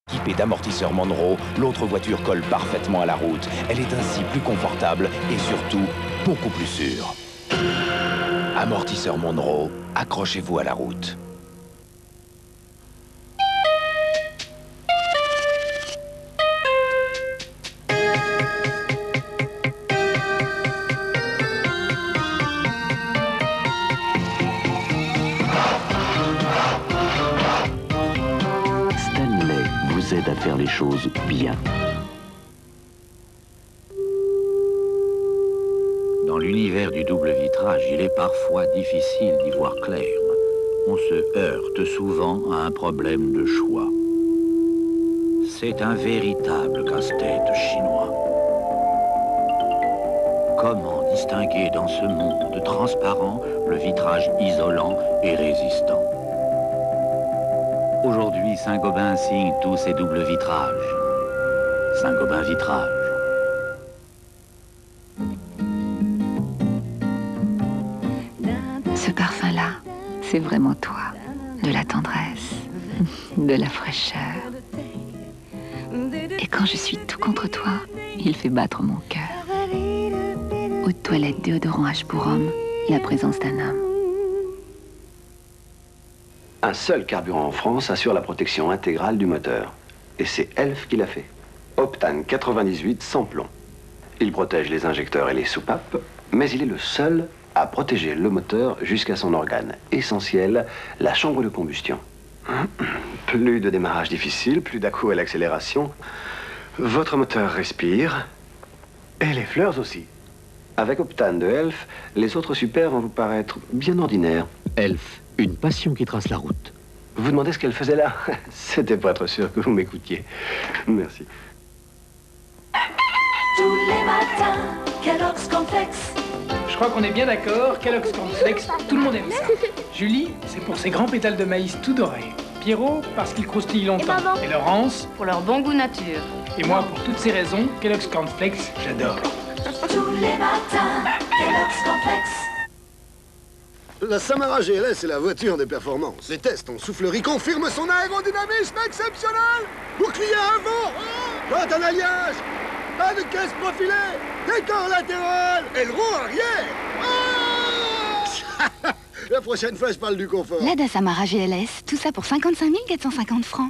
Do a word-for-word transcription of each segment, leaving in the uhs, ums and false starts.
Équipée d'amortisseurs Monroe, l'autre voiture colle parfaitement à la route. Elle est ainsi plus confortable et surtout beaucoup plus sûre. Amortisseurs Monroe, accrochez-vous à la route. Stanley vous aide à faire les choses bien. Dans l'univers du double vitrage, il est parfois difficile d'y voir clair. On se heurte souvent à un problème de choix. C'est un véritable casse-tête chinois. Comment distinguer dans ce monde transparent le vitrage isolant et résistant? Aujourd'hui, Saint-Gobain signe tous ses doubles vitrages. Saint-Gobain Vitrage. Ce parfum-là, c'est vraiment toi. De la tendresse, de la fraîcheur. Et quand je suis tout contre toi, il fait battre mon cœur. Eau de toilette déodorant H pour homme, la présence d'un homme. Un seul carburant en France assure la protection intégrale du moteur. Et c'est Elf qui l'a fait. Optane quatre-vingt-dix-huit sans plomb. Il protège les injecteurs et les soupapes, mais il est le seul à protéger le moteur jusqu'à son organe essentiel, la chambre de combustion. Plus de démarrage difficile, plus d'à-coups à l'accélération. Votre moteur respire. Et les fleurs aussi. Avec Optane de Elf, les autres super vont vous paraître bien ordinaires. Elf, une passion qui trace la route. Vous demandez ce qu'elle faisait là? C'était pour être sûr que vous m'écoutiez. Merci. Tous les matins, Kellogg's Cornflakes. Je crois qu'on est bien d'accord, Kellogg's Cornflakes, tout le monde aime ça. Julie, c'est pour ses grands pétales de maïs tout dorés. Pierrot, parce qu'ils croustillent longtemps. Et maman, et Laurence, pour leur bon goût nature. Et moi, pour toutes ces raisons, Kellogg's Cornflakes, j'adore. Tous les matins, Kellogg's Cornflakes. La Samara G L S est la voiture des performances. Les tests en soufflerie confirment son aérodynamisme exceptionnel. Bouclier avant, pas un alliage, pas de caisse profilée, décor latéral, aileron arrière. Oh la prochaine fois, je parle du confort. Lada Samara G L S, tout ça pour cinquante-cinq mille quatre cent cinquante francs.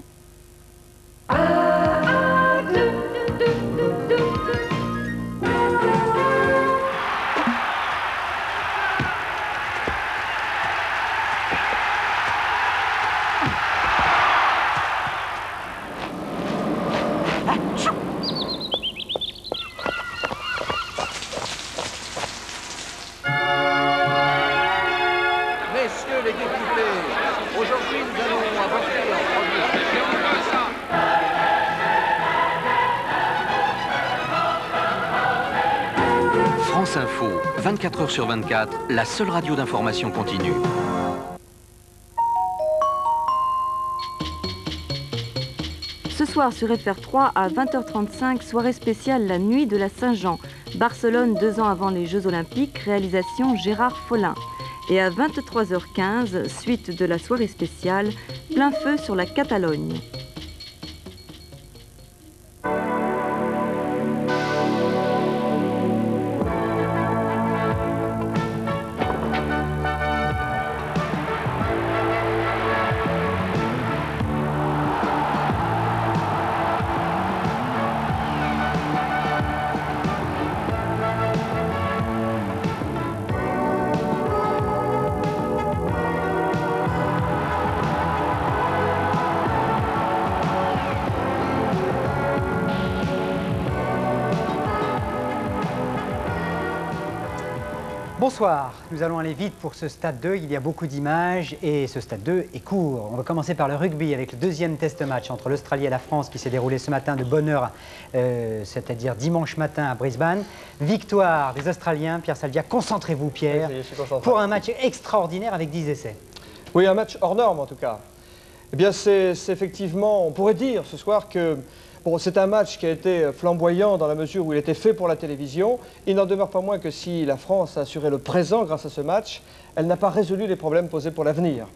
Messieurs les députés, aujourd'hui nous allons avorter en premier. France Info, vingt-quatre heures sur vingt-quatre, la seule radio d'information continue. Ce soir sur F R trois à vingt heures trente-cinq, soirée spéciale La Nuit de la Saint-Jean. Barcelone, deux ans avant les Jeux Olympiques, réalisation Gérard Follin. Et à vingt-trois heures quinze, suite de la soirée spéciale, Plein feu sur la Catalogne. Bonsoir, nous allons aller vite pour ce stade deux, il y a beaucoup d'images et ce stade deux est court. On va commencer par le rugby avec le deuxième test match entre l'Australie et la France qui s'est déroulé ce matin de bonne heure, euh, c'est-à-dire dimanche matin à Brisbane. Victoire des Australiens, Pierre Salvia, concentrez-vous Pierre, oui, je suis concentré. Pour un match extraordinaire avec dix essais. Oui, un match hors norme en tout cas. Eh bien c'est effectivement, on pourrait dire ce soir que bon, c'est un match qui a été flamboyant dans la mesure où il était fait pour la télévision. Il n'en demeure pas moins que si la France a assuré le présent grâce à ce match, elle n'a pas résolu les problèmes posés pour l'avenir.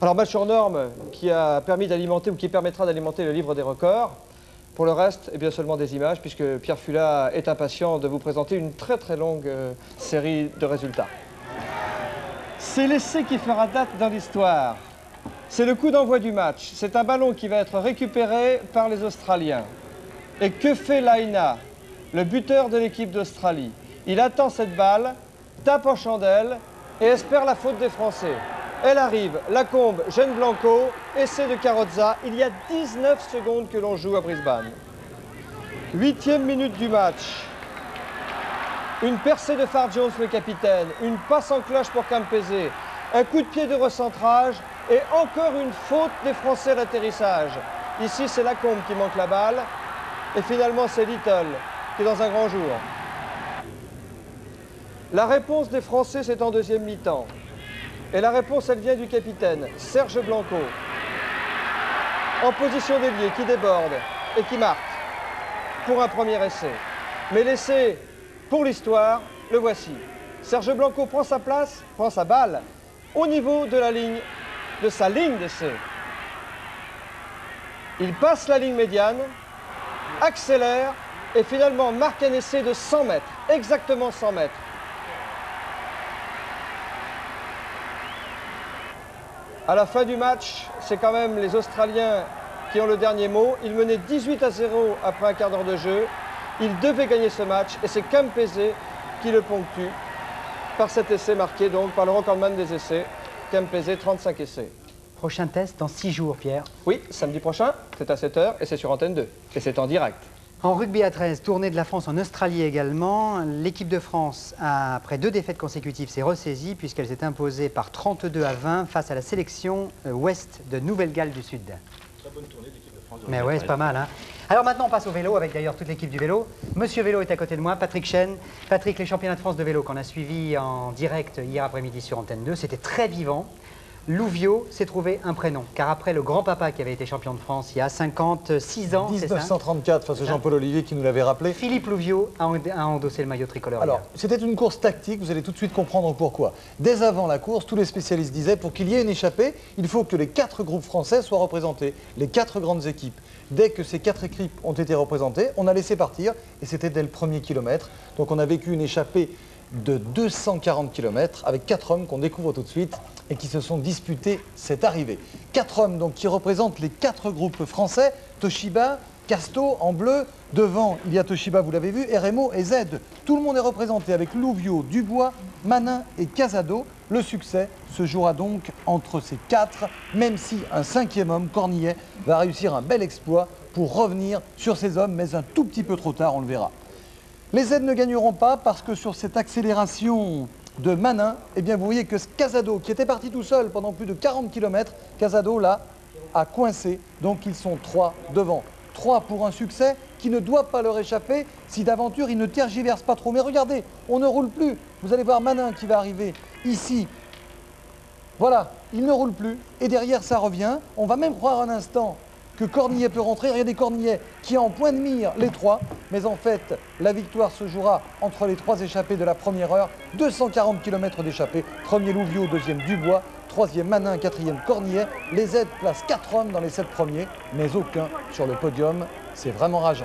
Alors match hors norme qui a permis d'alimenter ou qui permettra d'alimenter le livre des records. Pour le reste, eh bien seulement des images, puisque Pierre Fula est impatient de vous présenter une très très longue euh, série de résultats. C'est l'essai qui fera date dans l'histoire. C'est le coup d'envoi du match. C'est un ballon qui va être récupéré par les Australiens. Et que fait Laina, le buteur de l'équipe d'Australie? Il attend cette balle, tape en chandelle et espère la faute des Français. Elle arrive, Lacombe gêne Blanco, essai de Carrozza. Il y a dix-neuf secondes que l'on joue à Brisbane. Huitième minute du match. Une percée de Farr Jones, le capitaine. Une passe en cloche pour Campese. Un coup de pied de recentrage. Et encore une faute des Français à l'atterrissage. Ici, c'est Lacombe qui manque la balle. Et finalement, c'est Little qui est dans un grand jour. La réponse des Français, c'est en deuxième mi-temps. Et la réponse, elle vient du capitaine, Serge Blanco. En position d'ailier, qui déborde et qui marque pour un premier essai. Mais l'essai, pour l'histoire, le voici. Serge Blanco prend sa place, prend sa balle, au niveau de la ligne, de sa ligne d'essai. Il passe la ligne médiane, accélère et finalement marque un essai de cent mètres, exactement cent mètres. À la fin du match, c'est quand même les Australiens qui ont le dernier mot. Ils menaient dix-huit à zéro après un quart d'heure de jeu. Ils devaient gagner ce match et c'est Campese qui le ponctue par cet essai marqué donc par le recordman des essais. Campese, trente-cinq essais. Prochain test dans six jours, Pierre. Oui, samedi prochain, c'est à sept heures et c'est sur Antenne deux. Et c'est en direct. En rugby à treize, tournée de la France en Australie également. L'équipe de France, a, après deux défaites consécutives, s'est ressaisie puisqu'elle s'est imposée par trente-deux à vingt face à la sélection ouest de Nouvelle-Galles du Sud. Très bonne tournée de l'équipe de France. Mais ouais, c'est pas mal. Hein. Alors maintenant, on passe au vélo avec d'ailleurs toute l'équipe du vélo. Monsieur Vélo est à côté de moi, Patrick Chêne. Patrick, les championnats de France de vélo qu'on a suivis en direct hier après-midi sur Antenne deux, c'était très vivant. Louvio s'est trouvé un prénom, car après le grand-papa qui avait été champion de France il y a cinquante-six ans, mille neuf cent trente-quatre, face à Jean-Paul Olivier qui nous l'avait rappelé. Philippe Louvio a endossé le maillot tricolore. Alors, c'était une course tactique, vous allez tout de suite comprendre pourquoi. Dès avant la course, tous les spécialistes disaient, pour qu'il y ait une échappée, il faut que les quatre groupes français soient représentés, les quatre grandes équipes. Dès que ces quatre équipes ont été représentées, on a laissé partir, et c'était dès le premier kilomètre. Donc on a vécu une échappée de deux cent quarante kilomètres avec quatre hommes qu'on découvre tout de suite et qui se sont disputés cette arrivée. Quatre hommes donc qui représentent les quatre groupes français, Toshiba, Casto en bleu, devant il y a Toshiba, vous l'avez vu, R M O et Z. Tout le monde est représenté avec Louvio, Dubois, Manin et Casado. Le succès se jouera donc entre ces quatre, même si un cinquième homme, Cornillet, va réussir un bel exploit pour revenir sur ces hommes, mais un tout petit peu trop tard, on le verra. Les Z ne gagneront pas parce que sur cette accélération de Manin, eh bien vous voyez que Casado, qui était parti tout seul pendant plus de quarante kilomètres, Casado là a coincé, donc ils sont trois devant. Trois pour un succès qui ne doit pas leur échapper si d'aventure ils ne tergiversent pas trop. Mais regardez, on ne roule plus. Vous allez voir Manin qui va arriver ici. Voilà, il ne roule plus et derrière ça revient. On va même croire un instant que Cornillet peut rentrer. Regardez Cornillet qui a en point de mire les trois. Mais en fait, la victoire se jouera entre les trois échappés de la première heure. deux cent quarante kilomètres d'échappée. Premier Louvio, deuxième Dubois, troisième Manin, quatrième Cornillet. Les Z placent quatre hommes dans les sept premiers, mais aucun sur le podium. C'est vraiment rageant.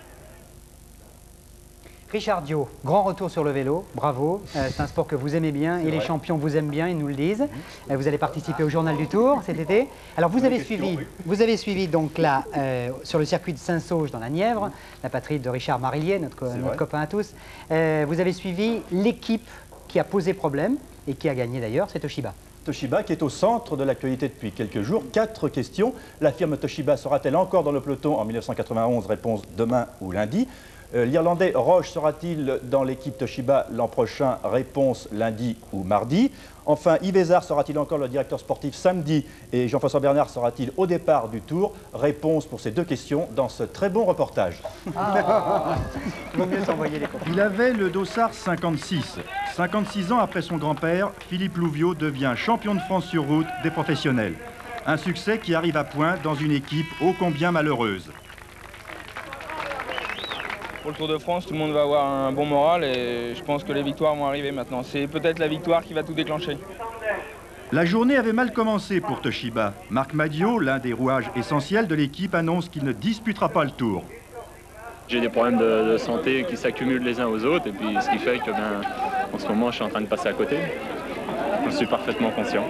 Richard Dio, grand retour sur le vélo, bravo. Euh, c'est un sport que vous aimez bien et les champions vous aiment bien, ils nous le disent. Euh, vous allez participer au Journal du Tour cet été. Alors vous avez suivi, vous avez suivi donc là euh, sur le circuit de Saint-Sauge dans la Nièvre, la patrie de Richard Marillier, notre, co notre copain à tous. Euh, vous avez suivi l'équipe qui a posé problème et qui a gagné d'ailleurs, c'est Toshiba. Toshiba qui est au centre de l'actualité depuis quelques jours. Quatre questions. La firme Toshiba sera-t-elle encore dans le peloton en mille neuf cent quatre-vingt-onze? Réponse demain ou lundi. Euh, L'Irlandais Roche sera-t-il dans l'équipe Toshiba l'an prochain? Réponse lundi ou mardi. Enfin, Yves Ezard sera-t-il encore le directeur sportif samedi? Et Jean-François Bernard sera-t-il au départ du Tour? Réponse pour ces deux questions dans ce très bon reportage. Ah. Vaut mieux s'envoyer les copains. Il avait le dossard cinquante-six. cinquante-six ans après son grand-père, Philippe Louvio devient champion de France sur route des professionnels. Un succès qui arrive à point dans une équipe ô combien malheureuse. Pour le Tour de France, tout le monde va avoir un bon moral et je pense que les victoires vont arriver maintenant. C'est peut-être la victoire qui va tout déclencher. La journée avait mal commencé pour Toshiba. Marc Madiot, l'un des rouages essentiels de l'équipe, annonce qu'il ne disputera pas le Tour. J'ai des problèmes de, de santé qui s'accumulent les uns aux autres, et puis ce qui fait que, ben, en ce moment, je suis en train de passer à côté. Je suis parfaitement conscient.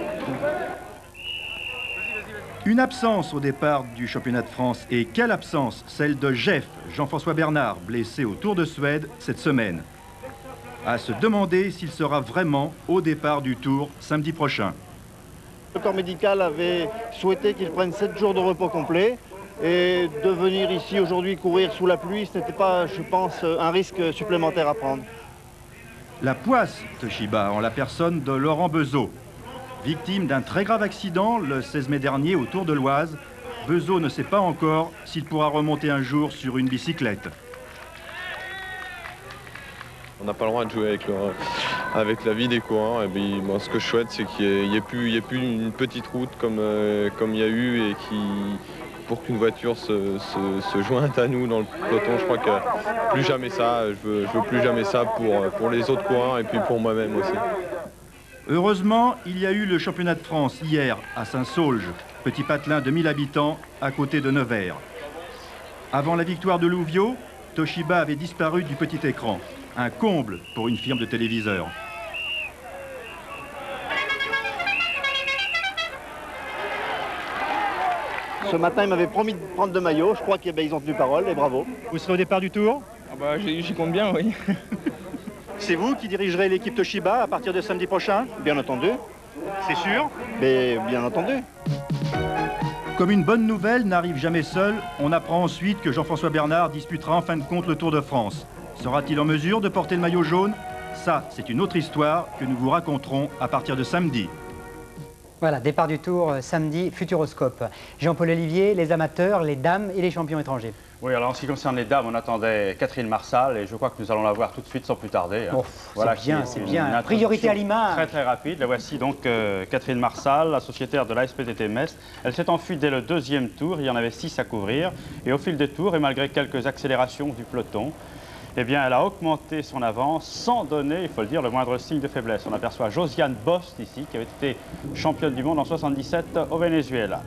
Une absence au départ du championnat de France. Et quelle absence? Celle de Jeff, Jean-François Bernard, blessé au Tour de Suède cette semaine. À se demander s'il sera vraiment au départ du Tour samedi prochain. Le corps médical avait souhaité qu'il prenne sept jours de repos complet. Et de venir ici aujourd'hui courir sous la pluie, ce n'était pas, je pense, un risque supplémentaire à prendre. La poisse Toshiba en la personne de Laurent Bezeau. Victime d'un très grave accident le seize mai dernier au Tour de l'Oise, Bezeau ne sait pas encore s'il pourra remonter un jour sur une bicyclette. On n'a pas le droit de jouer avec, le, avec la vie des coureurs. Et puis, bon, ce que je souhaite, c'est qu'il n'y ait, ait, plus, ait plus une petite route comme, euh, comme il y a eu et qui, pour qu'une voiture se, se, se jointe à nous dans le peloton. Je crois que plus jamais ça. Je veux, je veux plus jamais ça pour, pour les autres coureurs et puis pour moi-même aussi. Heureusement, il y a eu le championnat de France hier à Saint-Saulge, petit patelin de mille habitants à côté de Nevers. Avant la victoire de Louviot, Toshiba avait disparu du petit écran. Un comble pour une firme de téléviseurs. Ce matin, ils m'avaient promis de prendre de maillot. Je crois qu'ils ben, ont tenu parole et bravo. Vous serez au départ du Tour? Ah bah, j'y compte bien, oui. C'est vous qui dirigerez l'équipe Toshiba à partir de samedi prochain? Bien entendu. C'est sûr? Mais bien entendu. Comme une bonne nouvelle n'arrive jamais seule, on apprend ensuite que Jean-François Bernard disputera en fin de compte le Tour de France. Sera-t-il en mesure de porter le maillot jaune? Ça, c'est une autre histoire que nous vous raconterons à partir de samedi. Voilà, départ du Tour euh, samedi, Futuroscope. Jean-Paul Olivier, les amateurs, les dames et les champions étrangers. Oui, alors en ce qui concerne les dames, on attendait Catherine Marsal et je crois que nous allons la voir tout de suite sans plus tarder. Oh, voilà, c'est bien, c'est bien. Priorité à l'image. Très très rapide. La voici donc euh, Catherine Marsal, la sociétaire de l'A S P T T Metz. Elle s'est enfuie dès le deuxième tour, il y en avait six à couvrir. Et au fil des tours, et malgré quelques accélérations du peloton, eh bien, elle a augmenté son avance sans donner, il faut le dire, le moindre signe de faiblesse. On aperçoit Josiane Bost ici, qui avait été championne du monde en soixante-dix-sept au Venezuela.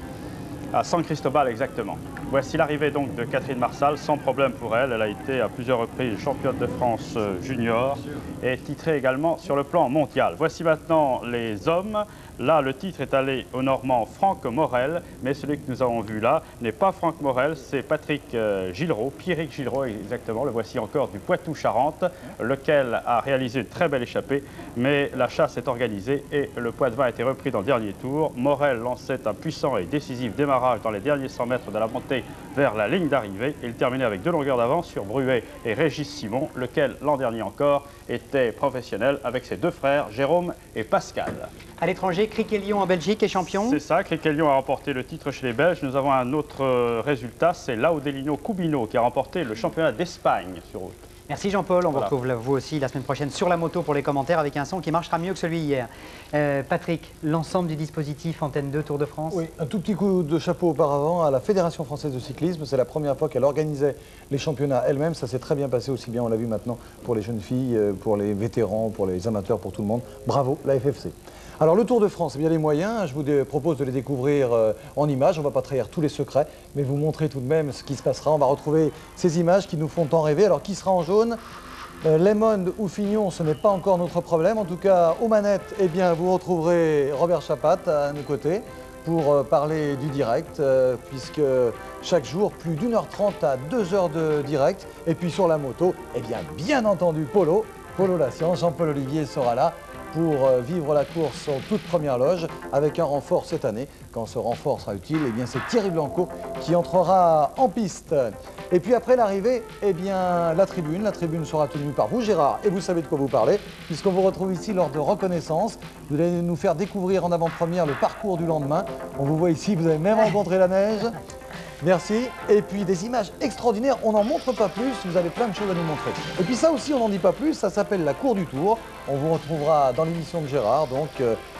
À San Cristobal exactement. Voici l'arrivée donc de Catherine Marsal, sans problème pour elle. Elle a été à plusieurs reprises championne de France junior et titrée également sur le plan mondial. Voici maintenant les hommes. Là, le titre est allé au Normand Franck Morel, mais celui que nous avons vu là n'est pas Franck Morel, c'est Patrick euh, Gilraud, Pierrick Gilraud exactement, le voici encore du Poitou-Charentes, lequel a réalisé une très belle échappée, mais la chasse est organisée et le Poitevin a été repris dans le dernier tour. Morel lançait un puissant et décisif démarrage dans les derniers cent mètres de la montée vers la ligne d'arrivée. Il terminait avec deux longueurs d'avance sur Bruet et Régis Simon, lequel l'an dernier encore était professionnel avec ses deux frères Jérôme et Pascal. À l'étranger, Criquet-Lyon en Belgique est champion. C'est ça, Criquet-Lyon a remporté le titre chez les Belges. Nous avons un autre euh, résultat, c'est Laudelino Cubino qui a remporté le championnat d'Espagne sur route. Merci Jean-Paul, on voilà. vous retrouve vous aussi la semaine prochaine sur la moto pour les commentaires avec un son qui marchera mieux que celui hier. Euh, Patrick, l'ensemble du dispositif Antenne deux Tour de France? Oui, un tout petit coup de chapeau auparavant à la Fédération française de cyclisme. C'est la première fois qu'elle organisait les championnats elle-même. Ça s'est très bien passé, aussi bien on l'a vu maintenant pour les jeunes filles, pour les vétérans, pour les amateurs, pour tout le monde. Bravo, la F F C. Alors le Tour de France, eh bien les moyens, je vous propose de les découvrir euh, en images. On ne va pas trahir tous les secrets, mais vous montrer tout de même ce qui se passera. On va retrouver ces images qui nous font tant rêver. Alors qui sera en jaune? euh, Lemond ou Fignon, ce n'est pas encore notre problème. En tout cas, aux manettes, eh bien, vous retrouverez Robert Chapat à nos côtés pour euh, parler du direct, euh, puisque chaque jour, plus d'une heure trente à deux heures de direct. Et puis sur la moto, eh bien, bien entendu, Polo, Polo la science, Jean-Paul Olivier sera là pour vivre la course en toute première loge avec un renfort cette année. Quand ce renfort sera utile, eh bien c'est Thierry Blanco qui entrera en piste. Et puis après l'arrivée, eh bien la tribune, la tribune sera tenue par vous Gérard, et vous savez de quoi vous parlez, puisqu'on vous retrouve ici lors de reconnaissance. Vous allez nous faire découvrir en avant-première le parcours du lendemain. On vous voit ici, vous avez même rencontré la neige. Merci. Et puis des images extraordinaires, on n'en montre pas plus, vous avez plein de choses à nous montrer. Et puis ça aussi, on n'en dit pas plus, ça s'appelle la Cour du Tour. On vous retrouvera dans l'émission de Gérard, donc euh,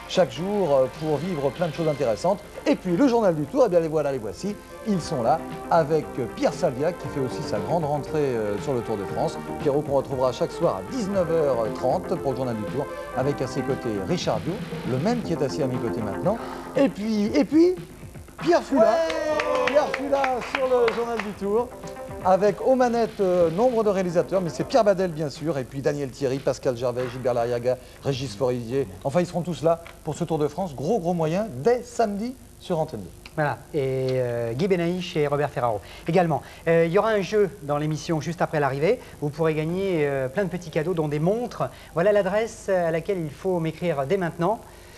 chaque jour euh, pour vivre plein de choses intéressantes. Et puis le journal du Tour, eh bien les voilà, les voici. Ils sont là avec Pierre Salviac qui fait aussi sa grande rentrée euh, sur le Tour de France. Pierrot qu'on retrouvera chaque soir à dix-neuf heures trente pour le journal du Tour, avec à ses côtés Richard Diot, le même qui est assis à mes côtés maintenant. Et puis, et puis Pierre Fula, Pierre Fula sur le journal du Tour, avec aux manettes euh, nombre de réalisateurs, mais c'est Pierre Badel bien sûr, et puis Daniel Thierry, Pascal Gervais, Gilbert Lariaga, Régis Forizier. Enfin, ils seront tous là pour ce Tour de France. Gros, gros moyen dès samedi sur Antenne deux. Voilà, et euh, Guy Benaïch et Robert Ferraro également. Euh, il y aura un jeu dans l'émission juste après l'arrivée. Vous pourrez gagner euh, plein de petits cadeaux, dont des montres. Voilà l'adresse à laquelle il faut m'écrire dès maintenant.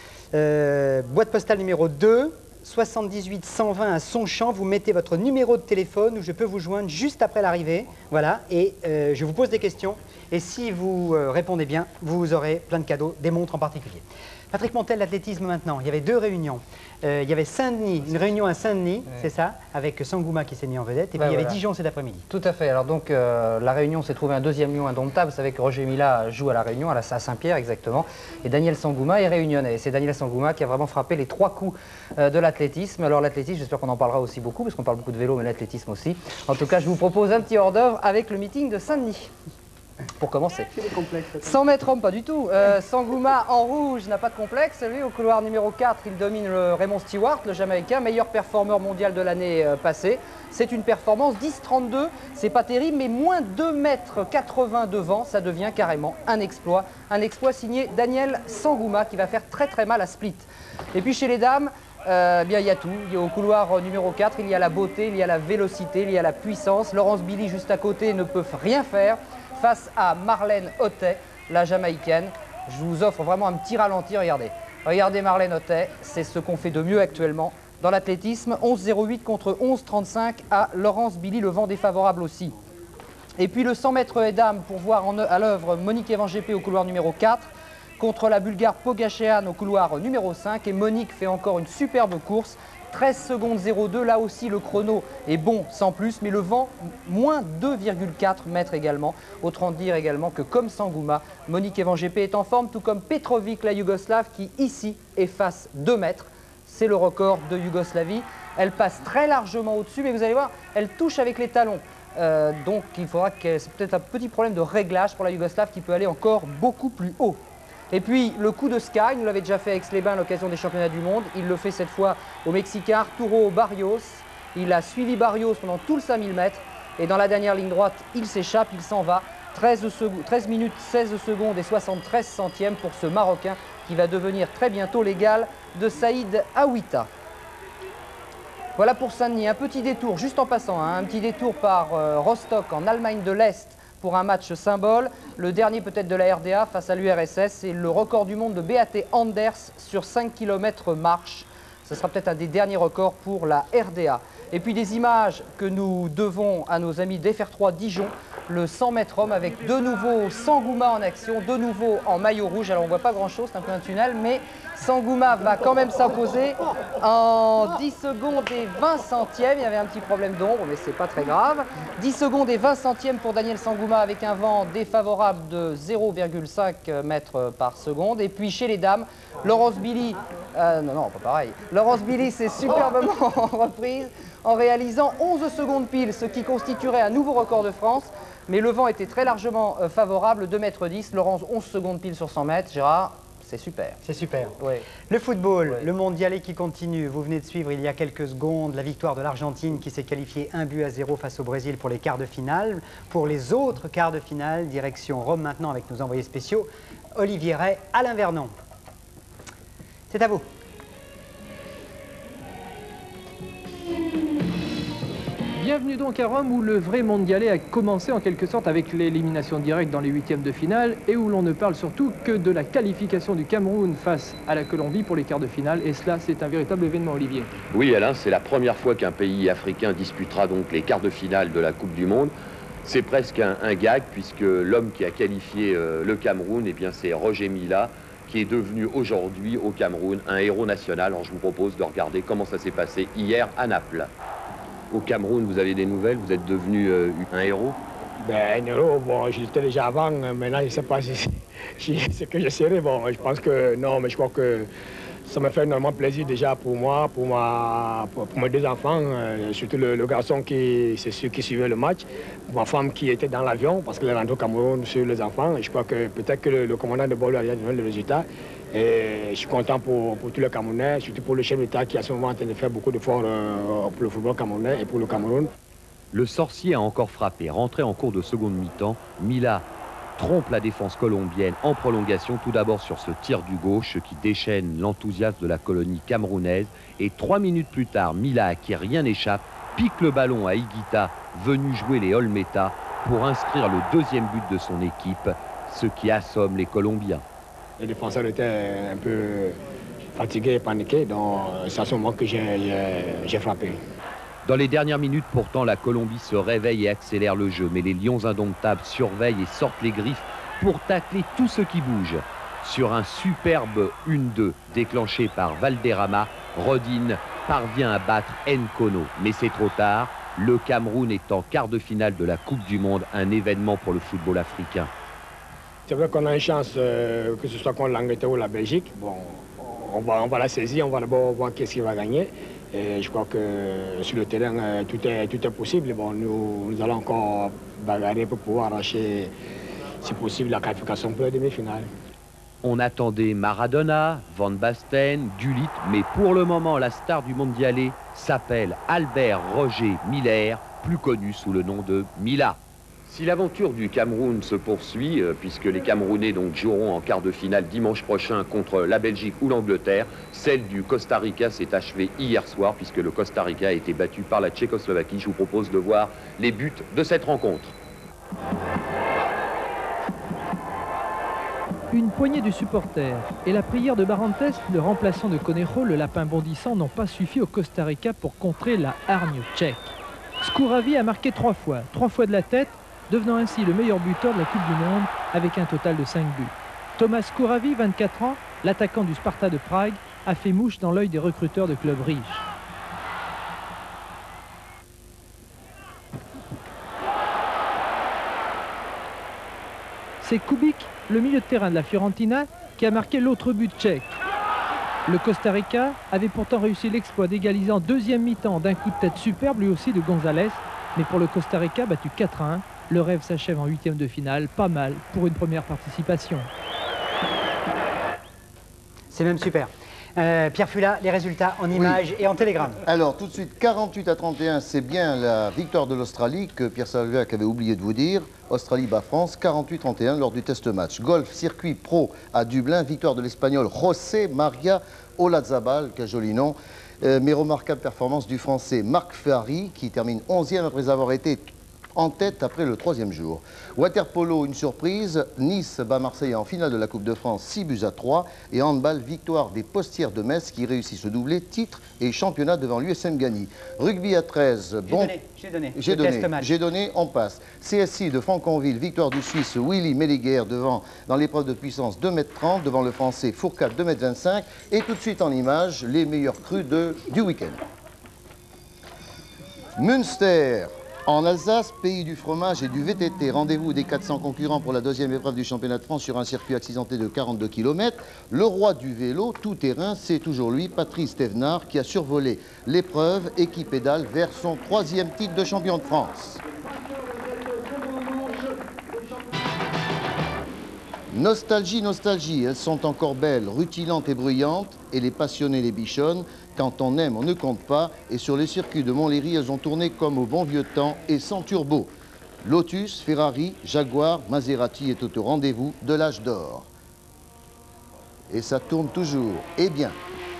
Euh, boîte postale numéro deux, soixante-dix-huit cent vingt à Sonchamp. Vous mettez votre numéro de téléphone où je peux vous joindre juste après l'arrivée. Voilà, et euh, je vous pose des questions. Et si vous euh, répondez bien, vous aurez plein de cadeaux, des montres en particulier. Patrick Montel, l'athlétisme maintenant. Il y avait deux réunions. Euh, il y avait Saint-Denis, une réunion à Saint-Denis, ouais. C'est ça, avec Sangouma qui s'est mis en vedette. Et puis ouais, il y avait voilà. Dijon cet après-midi. Tout à fait. Alors donc euh, la Réunion s'est trouvé un deuxième lion indomptable. Vous savez que Roger Mila joue à la Réunion, à, la, à Saint-Pierre exactement. Et Daniel Sangouma est réunionnais. C'est Daniel Sangouma qui a vraiment frappé les trois coups euh, de l'athlétisme. Alors l'athlétisme, j'espère qu'on en parlera aussi beaucoup, parce qu'on parle beaucoup de vélo, mais l'athlétisme aussi. En tout cas, je vous propose un petit hors-d'œuvre avec le meeting de Saint-Denis. Pour commencer. cent mètres hommes, pas du tout. Euh, Sangouma en rouge n'a pas de complexe. Lui, au couloir numéro quatre, il domine le Raymond Stewart, le Jamaïcain, meilleur performeur mondial de l'année euh, passée. C'est une performance dix trente-deux, c'est pas terrible, mais moins deux mètres quatre-vingts devant, ça devient carrément un exploit. Un exploit signé Daniel Sangouma qui va faire très très mal à Split. Et puis chez les dames, Euh, bien, il y a tout. Il y a au couloir numéro quatre, il y a la beauté, il y a la vélocité, il y a la puissance. Laurence Billy, juste à côté, ne peut rien faire face à Marlène Otet, la Jamaïcaine. Je vous offre vraiment un petit ralenti, regardez. Regardez Marlène Otet, c'est ce qu'on fait de mieux actuellement dans l'athlétisme. onze zéro huit contre onze trente-cinq à Laurence Billy, le vent défavorable aussi. Et puis le cent mètres et dames pour voir en, à l'œuvre Monique Evangépé au couloir numéro quatre. Contre la Bulgare Pogachéan au couloir numéro cinq. Et Monique fait encore une superbe course. treize secondes zéro deux. Là aussi, le chrono est bon sans plus. Mais le vent, moins deux virgule quatre mètres également. Autrement dire également que comme Sangouma, Monique Evangépé est en forme. Tout comme Petrovic, la Yougoslave, qui ici efface deux mètres. C'est le record de Yougoslavie. Elle passe très largement au-dessus. Mais vous allez voir, elle touche avec les talons. Euh, donc il faudra que c'est peut-être un petit problème de réglage pour la Yougoslave qui peut aller encore beaucoup plus haut. Et puis le coup de Sky, il nous l'avait déjà fait avec Aix-les-Bains à l'occasion des championnats du monde. Il le fait cette fois au Mexicain Arturo Barrios. Il a suivi Barrios pendant tout le cinq mille mètres. Et dans la dernière ligne droite, il s'échappe, il s'en va. treize minutes seize secondes et soixante-treize centièmes pour ce Marocain qui va devenir très bientôt l'égal de Saïd Aouita. Voilà pour Saint-Denis, un petit détour, juste en passant, hein, un petit détour par euh, Rostock en Allemagne de l'Est pour un match symbole. Le dernier peut-être de la R D A face à l'U R S S, c'est le record du monde de Beate Anders sur cinq kilomètres marche. Ce sera peut-être un des derniers records pour la R D A. Et puis des images que nous devons à nos amis d'F R trois Dijon, le cent mètres hommes avec de nouveau Sangouma en action, de nouveau en maillot rouge. Alors on ne voit pas grand-chose, c'est un peu un tunnel, mais Sangouma va quand même s'imposer en dix secondes et vingt centièmes. Il y avait un petit problème d'ombre, mais c'est pas très grave. dix secondes et vingt centièmes pour Daniel Sangouma avec un vent défavorable de zéro virgule cinq mètres par seconde. Et puis chez les dames, Laurence Billy, euh, non, non, pas pareil. Laurence Billy s'est superbement reprise en réalisant onze secondes pile, ce qui constituerait un nouveau record de France. Mais le vent était très largement euh, favorable, deux mètres dix. Laurence, onze secondes pile sur cent mètres. Gérard, c'est super. C'est super. Oui. Le football, oui. Le mondialé qui continue. Vous venez de suivre il y a quelques secondes la victoire de l'Argentine qui s'est qualifiée un but à zéro face au Brésil pour les quarts de finale. Pour les autres quarts de finale, direction Rome maintenant avec nos envoyés spéciaux, Olivier Ray, Alain Vernon. C'est à vous. Bienvenue donc à Rome où le vrai mondialé a commencé en quelque sorte avec l'élimination directe dans les huitièmes de finale et où l'on ne parle surtout que de la qualification du Cameroun face à la Colombie pour les quarts de finale. Et cela, c'est un véritable événement, Olivier. Oui, Alain, c'est la première fois qu'un pays africain disputera donc les quarts de finale de la Coupe du Monde. C'est presque un, un gag puisque l'homme qui a qualifié euh, le Cameroun, eh bien, c'est Roger Mila, qui est devenu aujourd'hui au Cameroun un héros national. Alors je vous propose de regarder comment ça s'est passé hier à Naples. Au Cameroun, vous avez des nouvelles? Vous êtes devenu euh, un héros? Ben, un héros, bon, je l'étais déjà avant. Maintenant, je ne sais pas si, c'est que j'essaierai. Bon, je pense que non, mais je crois que ça me fait énormément plaisir déjà pour moi, pour, ma, pour, pour mes deux enfants, euh, surtout le, le garçon qui, c'est sûr, qui suivait le match, ma femme qui était dans l'avion parce qu'elle est rentrée au Cameroun sur les enfants. Et je crois que peut-être que le, le commandant de bord lui a donné le résultat. Et je suis content pour, pour tous les Camerounais, surtout pour le chef d'État qui à ce moment en train de faire beaucoup d'efforts euh, pour le football camerounais et pour le Cameroun. Le sorcier a encore frappé. Rentré en cours de seconde mi-temps, Mila trompe la défense colombienne en prolongation, tout d'abord sur ce tir du gauche qui déchaîne l'enthousiasme de la colonie camerounaise. Et trois minutes plus tard, Mila, à qui rien n'échappe, pique le ballon à Higuita, venu jouer les Olmeta, pour inscrire le deuxième but de son équipe, ce qui assomme les Colombiens. Les défenseurs étaient un peu fatigués et paniqués, donc c'est à ce moment que j'ai frappé. Dans les dernières minutes, pourtant, la Colombie se réveille et accélère le jeu. Mais les Lions indomptables surveillent et sortent les griffes pour tacler tout ce qui bouge. Sur un superbe un deux déclenché par Valderrama, Rodin parvient à battre Nkono. Mais c'est trop tard. Le Cameroun est en quart de finale de la Coupe du Monde, un événement pour le football africain. C'est vrai qu'on a une chance, euh, que ce soit contre l'Angleterre ou la Belgique. Bon, on va, on va la saisir, on va d'abord voir qui est-ce qui va gagner. Et je crois que sur le terrain, euh, tout, est, tout est possible. Bon, nous, nous allons encore bagarrer pour pouvoir arracher, si possible, la qualification pour la demi-finale. On attendait Maradona, Van Basten, Gullit, mais pour le moment, la star du mondialé s'appelle Albert Roger Miller, plus connu sous le nom de Mila. Si l'aventure du Cameroun se poursuit, euh, puisque les Camerounais donc joueront en quart de finale dimanche prochain contre la Belgique ou l'Angleterre, celle du Costa Rica s'est achevée hier soir, puisque le Costa Rica a été battu par la Tchécoslovaquie. Je vous propose de voir les buts de cette rencontre. Une poignée de supporters et la prière de Barrantes, le remplaçant de Conejo, le lapin bondissant, n'ont pas suffi au Costa Rica pour contrer la hargne tchèque. Skouravi a marqué trois fois, trois fois de la tête, devenant ainsi le meilleur buteur de la Coupe du Monde avec un total de cinq buts. Thomas Skouravi, vingt-quatre ans, l'attaquant du Sparta de Prague, a fait mouche dans l'œil des recruteurs de clubs riches. C'est Kubik, le milieu de terrain de la Fiorentina, qui a marqué l'autre but tchèque. Le Costa Rica avait pourtant réussi l'exploit d'égaliser en deuxième mi-temps d'un coup de tête superbe, lui aussi de González. Mais pour le Costa Rica, battu quatre à un, le rêve s'achève en huitième de finale. Pas mal pour une première participation. C'est même super. Euh, Pierre Fula, les résultats en images oui. et en télégramme. Alors, tout de suite, quarante-huit à trente et un, c'est bien la victoire de l'Australie que Pierre Salvac avait oublié de vous dire. Australie bat France, quarante-huit à trente et un lors du test match. Golf, circuit pro à Dublin, victoire de l'Espagnol José María Olazabal, quel joli nom. Euh, mais remarquable performance du Français Marc Ferrari, qui termine onzième après avoir été en tête après le troisième jour. Waterpolo, une surprise. Nice bat Marseille en finale de la Coupe de France, six buts à trois. Et handball, victoire des Postières de Metz qui réussissent ce doublé, titre et championnat devant l'U S M Gagny. Rugby à treize. Bon... J'ai donné, j'ai donné. J'ai donné, on passe. C S I de Franconville, victoire du Suisse Willy Melliger devant, dans l'épreuve de puissance, deux mètres trente, devant le Français Fourcade, deux mètres vingt-cinq. Et tout de suite en images, les meilleurs crus de, du week-end. Münster. En Alsace, pays du fromage et du V T T, rendez-vous des quatre cents concurrents pour la deuxième épreuve du championnat de France sur un circuit accidenté de quarante-deux kilomètres. Le roi du vélo, tout-terrain, c'est toujours lui, Patrice Thévenard, qui a survolé l'épreuve et qui pédale vers son troisième titre de champion de France. Nostalgie, nostalgie, elles sont encore belles, rutilantes et bruyantes, et les passionnés les bichonnent. Quand on aime, on ne compte pas, et sur les circuits de Montlhéry, elles ont tourné comme au bon vieux temps et sans turbo. Lotus, Ferrari, Jaguar, Maserati est au rendez-vous de l'âge d'or. Et ça tourne toujours, et bien.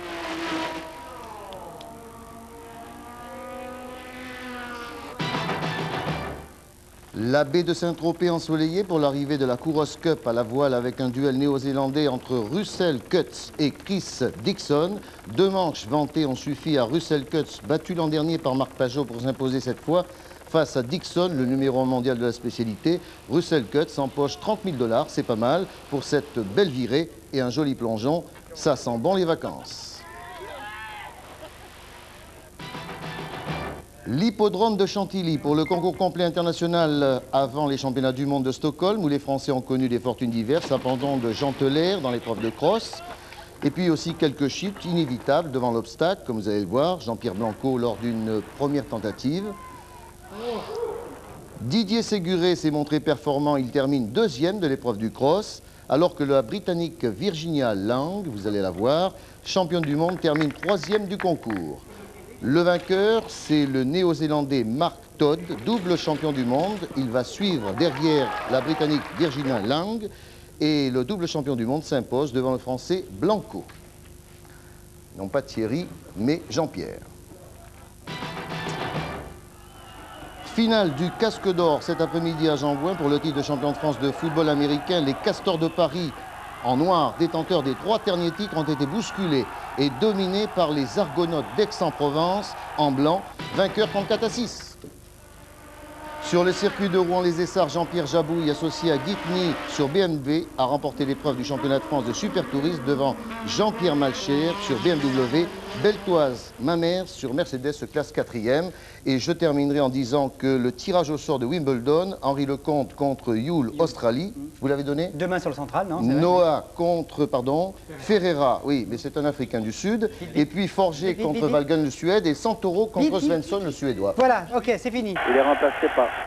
La baie de Saint-Tropez ensoleillée pour l'arrivée de la Kouros Cup à la voile avec un duel néo-zélandais entre Russell Cutts et Chris Dixon. Deux manches vantées ont suffi à Russell Cutts, battu l'an dernier par Marc Pajot pour s'imposer cette fois. Face à Dixon, le numéro un mondial de la spécialité, Russell Cutts empoche trente mille dollars, c'est pas mal, pour cette belle virée et un joli plongeon. Ça sent bon les vacances. L'hippodrome de Chantilly pour le concours complet international avant les championnats du monde de Stockholm, où les Français ont connu des fortunes diverses, abandon de Jean Teller dans l'épreuve de cross. Et puis aussi quelques chutes inévitables devant l'obstacle, comme vous allez le voir, Jean-Pierre Blanco lors d'une première tentative. Didier Séguré s'est montré performant, il termine deuxième de l'épreuve du cross, alors que la Britannique Virginia Lang, vous allez la voir, championne du monde, termine troisième du concours. Le vainqueur, c'est le Néo-Zélandais Mark Todd, double champion du monde. Il va suivre derrière la Britannique Virginia Lang et le double champion du monde s'impose devant le Français Blanco. Non pas Thierry, mais Jean-Pierre. Finale du casque d'or cet après-midi à Jean-Bouin pour le titre de champion de France de football américain. Les Castors de Paris, en noir, détenteurs des trois derniers titres, ont été bousculés et dominés par les Argonautes d'Aix-en-Provence, en blanc, vainqueurs trente-quatre à six. Sur le circuit de Rouen-les-Essarts, Jean-Pierre Jabouille, associé à Guy Pny sur B M W, a remporté l'épreuve du championnat de France de Super Tourisme devant Jean-Pierre Malcher sur B M W. Beltoise Mamers sur Mercedes se classe quatrième. Et je terminerai en disant que le tirage au sort de Wimbledon, Henri Lecomte contre Yule, Australie, vous l'avez donné? Demain sur le central, non? Noah contre, pardon, Ferreira, oui, mais c'est un Africain du Sud. Et puis Forger contre Valgen, le Suède, et Santoro contre Svensson, le Suédois. Voilà, ok, c'est fini. Il est remplacé par